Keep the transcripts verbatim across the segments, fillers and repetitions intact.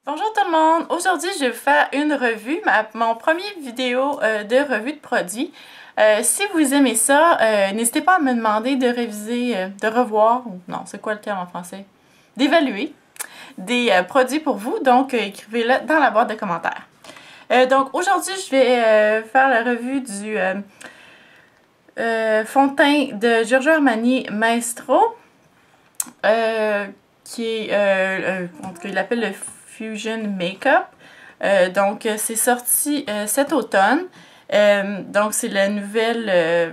Bonjour tout le monde! Aujourd'hui, je vais vous faire une revue, ma, mon premier vidéo euh, de revue de produits. Euh, si vous aimez ça, euh, n'hésitez pas à me demander de réviser, euh, de revoir, ou non, c'est quoi le terme en français? D'évaluer des euh, produits pour vous, donc euh, écrivez-le dans la boîte de commentaires. Euh, donc aujourd'hui, je vais euh, faire la revue du euh, euh, fond de teint de Giorgio Armani Maestro, euh, qui est, euh, euh, en tout cas, il l'appelle le Fusion Makeup. Euh, donc, c'est sorti euh, cet automne. Euh, donc, c'est la nouvelle euh,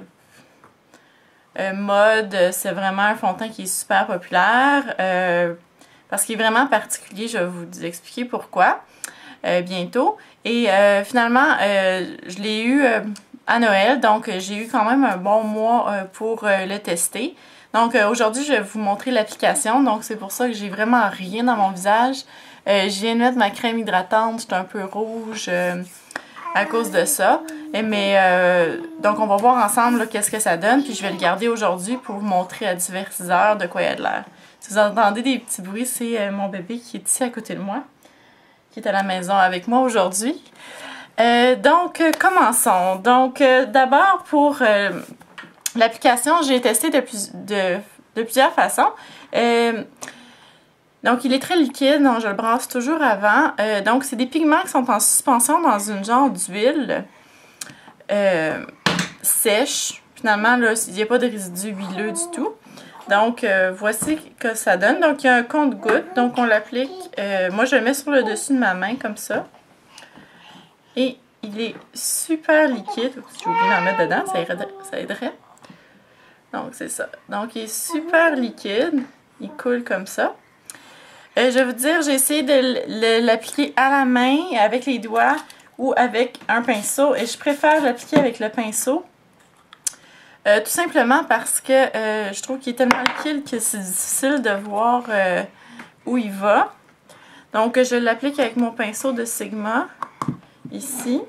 euh, mode. C'est vraiment un fond de teint qui est super populaire. Euh, parce qu'il est vraiment particulier. Je vais vous expliquer pourquoi euh, bientôt. Et euh, finalement, euh, je l'ai eu euh, à Noël. Donc, j'ai eu quand même un bon mois euh, pour euh, le tester. Donc, euh, aujourd'hui, je vais vous montrer l'application. Donc, c'est pour ça que j'ai vraiment rien dans mon visage. Euh, je viens de mettre ma crème hydratante, j'étais un peu rouge euh, à cause de ça. Et mais euh, donc on va voir ensemble qu'est-ce que ça donne, puis je vais le garder aujourd'hui pour vous montrer à diverses heures de quoi il y a de l'air. Si vous entendez des petits bruits, c'est euh, mon bébé qui est ici à côté de moi, qui est à la maison avec moi aujourd'hui. Euh, donc euh, commençons. Donc euh, d'abord pour euh, l'application, j'ai testé de, plus, de, de plusieurs façons. Euh, Donc, il est très liquide, donc je le brasse toujours avant. Euh, donc, c'est des pigments qui sont en suspension dans une genre d'huile euh, sèche. Finalement, là, il n'y a pas de résidus huileux du tout. Donc, euh, voici que ça donne. Donc, il y a un compte-gouttes. Donc, on l'applique. Euh, moi, je le mets sur le dessus de ma main, comme ça. Et il est super liquide. J'ai oublié d'en mettre dedans, ça aiderait. Ça aiderait. Donc, c'est ça. Donc, il est super liquide. Il coule comme ça. Euh, je vais vous dire, j'ai essayé de l'appliquer à la main, avec les doigts ou avec un pinceau. Et je préfère l'appliquer avec le pinceau. Euh, tout simplement parce que euh, je trouve qu'il est tellement liquide que c'est difficile de voir euh, où il va. Donc, je l'applique avec mon pinceau de Sigma, ici.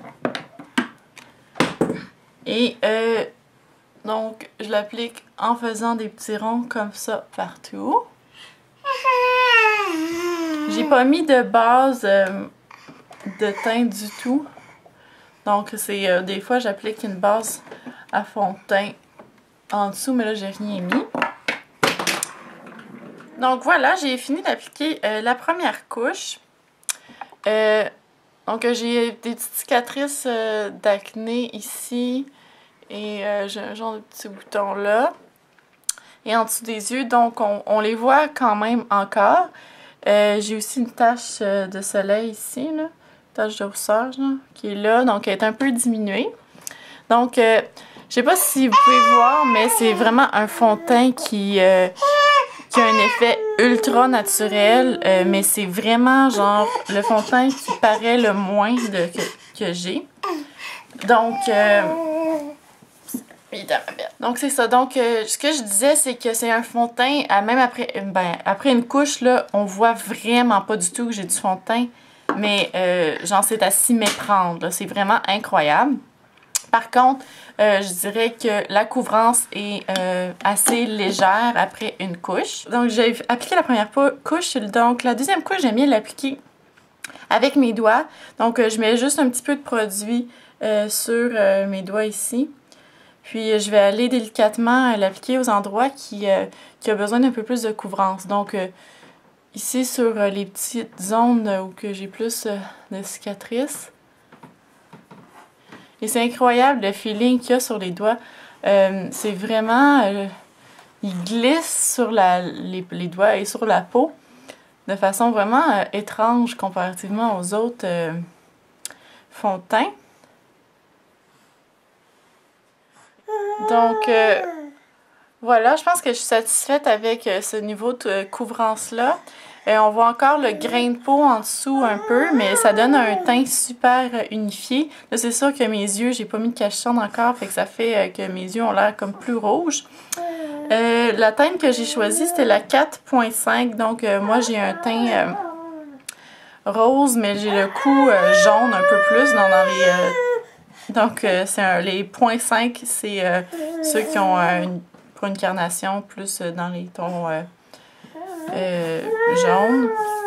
Et euh, donc, je l'applique en faisant des petits ronds comme ça partout. J'ai pas mis de base euh, de teint du tout. Donc, c'est euh, des fois, j'applique une base à fond de teint en dessous, mais là, j'ai rien mis. Donc, voilà, j'ai fini d'appliquer euh, la première couche. Euh, donc, j'ai des petites cicatrices euh, d'acné ici. Et euh, j'ai un genre de petits boutons là. Et en dessous des yeux, donc, on, on les voit quand même encore. Euh, j'ai aussi une tache de soleil ici, là, une tache de rousseur là, qui est là, donc elle est un peu diminuée. Donc, euh, je sais pas si vous pouvez voir, mais c'est vraiment un fond de teint qui, euh, qui a un effet ultra naturel, euh, mais c'est vraiment genre le fond de teint qui paraît le moins de, que, que j'ai. Donc, euh, Donc, c'est ça. Donc, euh, ce que je disais, c'est que c'est un fond de teint, euh, même après, ben, après une couche, là, on voit vraiment pas du tout que j'ai du fond de teint. Mais, euh, genre, c'est à s'y méprendre. C'est vraiment incroyable. Par contre, euh, je dirais que la couvrance est euh, assez légère après une couche. Donc, j'ai appliqué la première couche. Donc, la deuxième couche, j'aime bien l'appliquer avec mes doigts. Donc, euh, je mets juste un petit peu de produit euh, sur euh, mes doigts ici. Puis, je vais aller délicatement l'appliquer aux endroits qui, euh, qui ont besoin d'un peu plus de couvrance. Donc, euh, ici, sur euh, les petites zones où j'ai plus euh, de cicatrices. Et c'est incroyable le feeling qu'il y a sur les doigts. Euh, c'est vraiment... Euh, il glisse sur la, les, les doigts et sur la peau de façon vraiment euh, étrange comparativement aux autres euh, fonds de teint. Donc, euh, voilà, je pense que je suis satisfaite avec euh, ce niveau de euh, couvrance-là. Euh, on voit encore le grain de peau en dessous un peu, mais ça donne un teint super euh, unifié. Là, c'est sûr que mes yeux, j'ai pas mis de cache-sonde encore, fait que ça fait euh, que mes yeux ont l'air comme plus rouges. Euh, la teinte que j'ai choisie, c'était la quatre point cinq, donc euh, moi j'ai un teint euh, rose, mais j'ai le cou euh, jaune un peu plus dans, dans les... Euh, Donc, euh, c'est un, les point cinq, c'est euh, ceux qui ont euh, une, pour une carnation plus euh, dans les tons euh, euh, jaunes.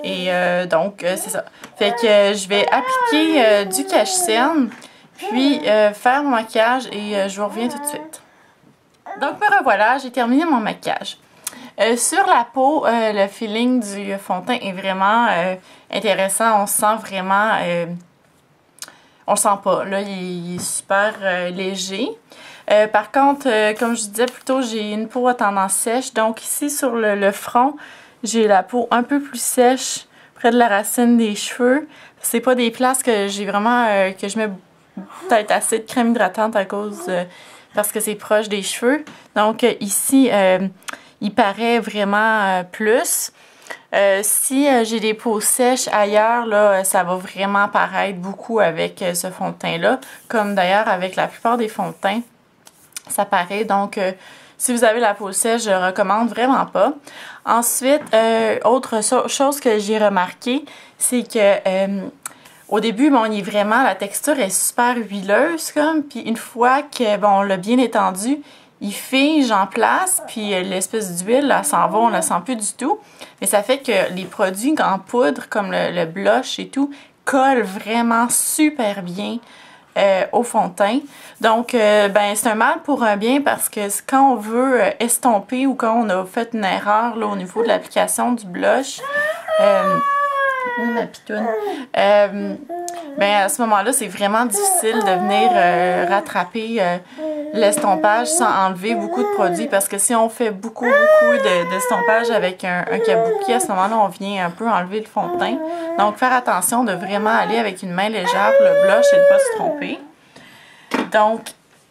Et euh, donc, euh, c'est ça. Fait que euh, je vais appliquer euh, du cache-cerne, puis euh, faire mon maquillage et euh, je vous reviens tout de suite. Donc, me revoilà, j'ai terminé mon maquillage. Euh, sur la peau, euh, le feeling du fond de teint est vraiment euh, intéressant. On se sent vraiment... Euh, on le sent pas. Là, il, il est super euh, léger. Euh, par contre, euh, comme je disais plus tôt, j'ai une peau à tendance sèche. Donc ici, sur le, le front, j'ai la peau un peu plus sèche près de la racine des cheveux. C'est pas des places que j'ai vraiment... Euh, que je mets peut-être assez de crème hydratante à cause... Euh, parce que c'est proche des cheveux. Donc euh, ici, euh, il paraît vraiment euh, plus. Euh, si euh, j'ai des peaux sèches ailleurs, là, ça va vraiment paraître beaucoup avec euh, ce fond de teint-là. Comme d'ailleurs avec la plupart des fonds de teint, ça paraît. Donc, euh, si vous avez la peau sèche, je recommande vraiment pas. Ensuite, euh, autre so chose que j'ai remarqué, c'est que... Euh, Au début, bon, il est vraiment, la texture est super huileuse, comme, puis une fois que, bon, on l'a bien étendu, il fige en place, puis l'espèce d'huile, elle s'en va, on la sent plus du tout. Mais ça fait que les produits en poudre, comme le, le blush et tout, collent vraiment super bien euh, au fond de teint. Donc, euh, ben, c'est un mal pour un bien parce que quand on veut estomper ou quand on a fait une erreur là, au niveau de l'application du blush, euh, oui, ma pitoune. Euh, ben à ce moment-là, c'est vraiment difficile de venir euh, rattraper euh, l'estompage sans enlever beaucoup de produits parce que si on fait beaucoup, beaucoup d'estompage de, avec un, un kabuki, à ce moment-là, on vient un peu enlever le fond de teint. Donc, faire attention de vraiment aller avec une main légère pour le blush et de ne pas se tromper. Donc,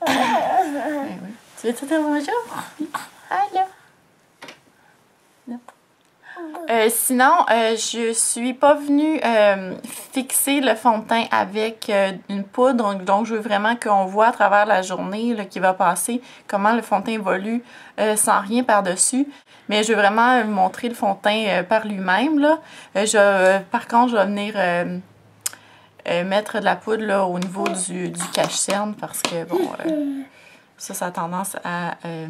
tu veux te dire bonjour? Allô? Non. Euh, sinon, euh, je suis pas venue euh, fixer le fond de teint avec euh, une poudre, donc je veux vraiment qu'on voit à travers la journée là, qui va passer comment le fond de teint évolue euh, sans rien par-dessus. Mais je veux vraiment montrer le fond de teint euh, par lui-même. Là. Euh, je, euh, par contre, je vais venir euh, euh, mettre de la poudre là, au niveau du, du cache-cerne parce que bon, euh, ça, ça a tendance à, euh,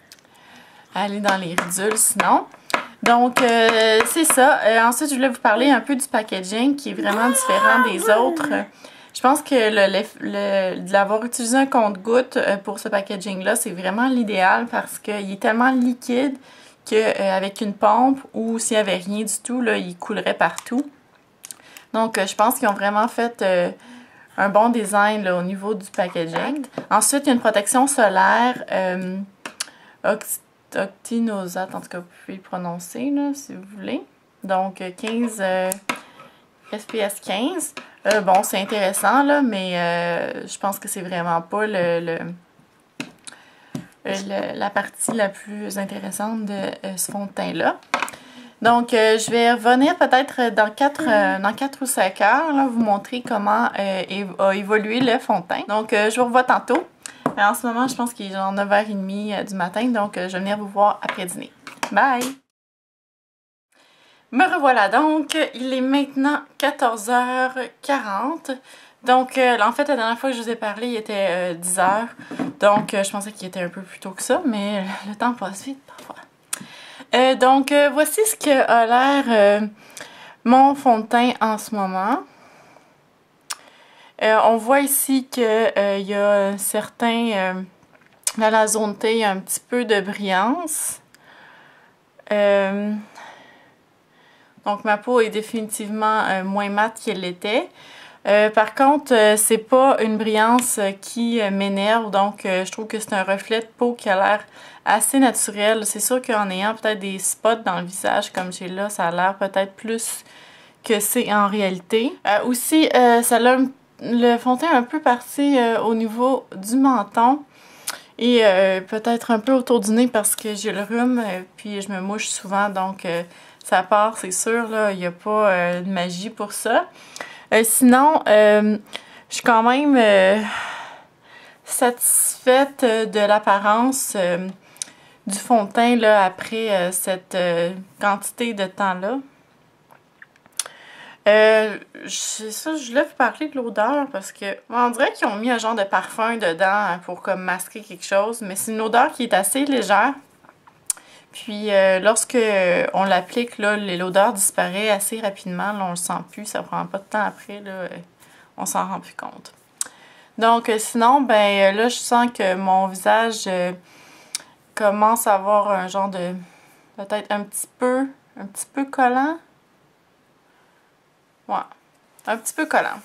à aller dans les ridules sinon. Donc, euh, c'est ça. Euh, ensuite, je voulais vous parler un peu du packaging qui est vraiment différent des autres. Je pense que le, le, le, d'avoir utilisé un compte-gouttes pour ce packaging-là, c'est vraiment l'idéal parce qu'il est tellement liquide qu'avec euh, une pompe ou s'il n'y avait rien du tout, là, il coulerait partout. Donc, euh, je pense qu'ils ont vraiment fait euh, un bon design là, au niveau du packaging. Ensuite, il y a une protection solaire euh, Octinosat, en tout cas, vous pouvez le prononcer, là, si vous voulez. Donc, quinze, euh, S P S quinze. Euh, bon, c'est intéressant, là, mais euh, je pense que c'est vraiment pas le, le, le, la partie la plus intéressante de euh, ce fond de teint-là. Donc, euh, je vais revenir peut-être dans quatre euh, dans quatre ou cinq heures, là, vous montrer comment euh, a évolué le fond de teint. Donc, euh, je vous revois tantôt. Mais en ce moment, je pense qu'il est genre neuf heures trente du matin, donc euh, je vais venir vous voir après dîner. Bye! Me revoilà donc, il est maintenant quatorze heures quarante. Donc, euh, en fait, la dernière fois que je vous ai parlé, il était euh, dix heures. Donc, euh, je pensais qu'il était un peu plus tôt que ça, mais le temps passe vite parfois. Euh, donc, euh, voici ce que a l'air euh, mon fond de teint en ce moment. Euh, on voit ici qu'il euh, y a certains... Euh, dans la zone T, il y a un petit peu de brillance. Euh, donc, ma peau est définitivement euh, moins mate qu'elle l'était. Euh, par contre, euh, c'est pas une brillance qui euh, m'énerve. Donc, euh, je trouve que c'est un reflet de peau qui a l'air assez naturel. C'est sûr qu'en ayant peut-être des spots dans le visage comme j'ai là, ça a l'air peut-être plus que c'est en réalité. Euh, aussi, euh, ça a le fond de teint un peu parti euh, au niveau du menton. Et euh, peut-être un peu autour du nez parce que j'ai le rhume, euh, puis je me mouche souvent, donc euh, ça part, c'est sûr, là, il n'y a pas euh, de magie pour ça. Euh, sinon, euh, je suis quand même euh, satisfaite de l'apparence euh, du fond de teint là, après euh, cette euh, quantité de temps-là. Euh, je, ça, je voulais vous parler de l'odeur parce que on dirait qu'ils ont mis un genre de parfum dedans pour comme masquer quelque chose, mais c'est une odeur qui est assez légère. Puis euh, lorsque on l'applique, l'odeur disparaît assez rapidement. Là, on le sent plus, ça prend pas de temps après, là, on s'en rend plus compte. Donc euh, sinon, ben là, je sens que mon visage euh, commence à avoir un genre de... peut-être un petit peu, un petit peu collant. Ouais, un petit peu collant.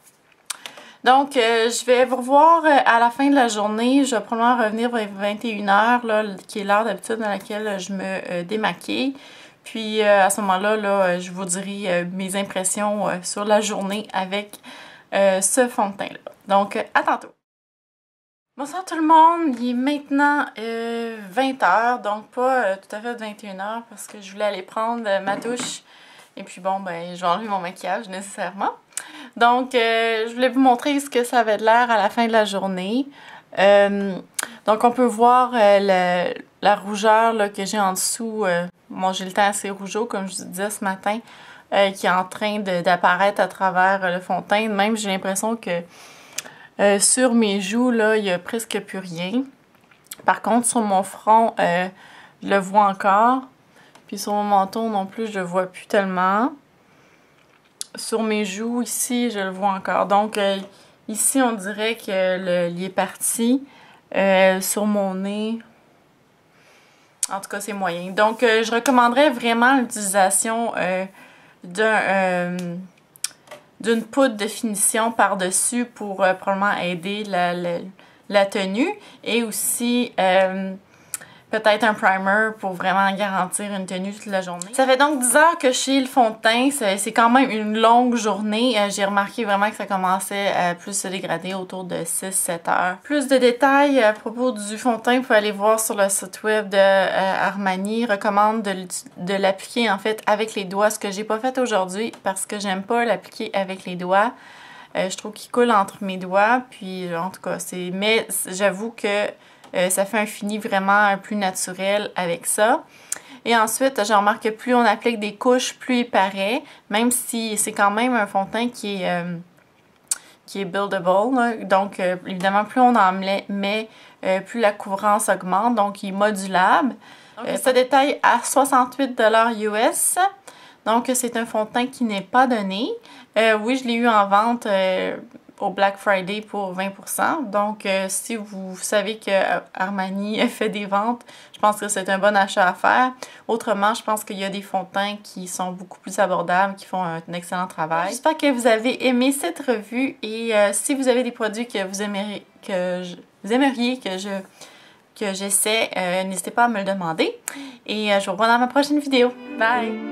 Donc, euh, je vais vous revoir à la fin de la journée. Je vais probablement revenir vers vingt et une heures, là, qui est l'heure d'habitude dans laquelle je me euh, démaquille. Puis, euh, à ce moment-là, là, je vous dirai euh, mes impressions euh, sur la journée avec euh, ce fond de teint-là. Donc, euh, à tantôt! Bonsoir tout le monde! Il est maintenant euh, vingt heures, donc pas euh, tout à fait vingt et une heures parce que je voulais aller prendre euh, ma douche. Et puis bon, ben, je vais enlever mon maquillage nécessairement. Donc, euh, je voulais vous montrer ce que ça avait de l'air à la fin de la journée. Euh, donc, on peut voir euh, le, la rougeur là, que j'ai en dessous. Euh, bon, j'ai le teint assez rougeau, comme je vous disais ce matin, euh, qui est en train d'apparaître à travers euh, le fond de teint. Même, j'ai l'impression que euh, sur mes joues, là, il n'y a presque plus rien. Par contre, sur mon front, euh, je le vois encore. Puis sur mon menton non plus, je le vois plus tellement. Sur mes joues, ici, je le vois encore. Donc, euh, ici, on dirait que le, il est parti. Euh, sur mon nez, en tout cas, c'est moyen. Donc, euh, je recommanderais vraiment l'utilisation euh, d'un euh, d'une poudre de finition par-dessus pour euh, probablement aider la, la, la tenue. Et aussi... Euh, peut-être un primer pour vraiment garantir une tenue toute la journée. Ça fait donc dix heures que je suis le fond de teint. C'est quand même une longue journée. Euh, J'ai remarqué vraiment que ça commençait à plus se dégrader autour de six sept heures. Plus de détails à propos du fond de teint, vous pouvez aller voir sur le site web de euh, Armani. Ils recommandent de l'appliquer en fait avec les doigts, ce que j'ai pas fait aujourd'hui parce que j'aime pas l'appliquer avec les doigts. Euh, je trouve qu'il coule entre mes doigts. Puis en tout cas, c'est. Mais j'avoue que Euh, ça fait un fini vraiment plus naturel avec ça. Et ensuite, je remarque que plus on applique des couches, plus il paraît, même si c'est quand même un fond de teint qui est, euh, qui est buildable. Là. Donc, euh, évidemment, plus on en met, mais euh, plus la couvrance augmente, donc il est modulable. Euh, ça détaille à soixante-huit dollars U S. Donc, c'est un fond de teint qui n'est pas donné. Euh, oui, je l'ai eu en vente euh, au Black Friday pour vingt pour cent. Donc, euh, si vous savez que Armani fait des ventes, je pense que c'est un bon achat à faire. Autrement, je pense qu'il y a des fonds de teint qui sont beaucoup plus abordables, qui font un excellent travail. J'espère que vous avez aimé cette revue et euh, si vous avez des produits que vous aimeriez que je, vous aimeriez que je que j'essaie, euh, n'hésitez pas à me le demander. Et euh, je vous revois dans ma prochaine vidéo. Bye!